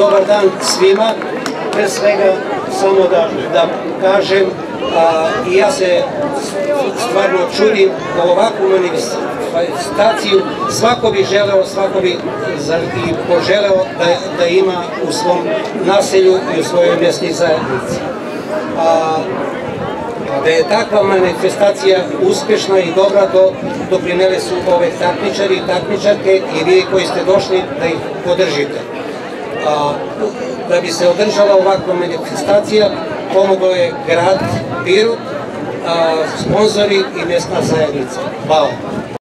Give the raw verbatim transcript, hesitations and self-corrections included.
dobar dan svima. Pre svega samo da, da kažem, a, i ja se stvarno čudim u ovakvu manifestaciju. Svako bi želeo, svako bi i poželeo da, da ima u svom naselju i u svojoj mjesnoj zajednici. A, da je takva manifestacija uspješna i dobra, do, doprineli su ove takmičari i takmičarke i vi koji ste došli da ih podržite. A, da bi se održala ovakva manifestacija, pomoglo je grad Pirot, sponzori i mjesna zajednica. Hvala.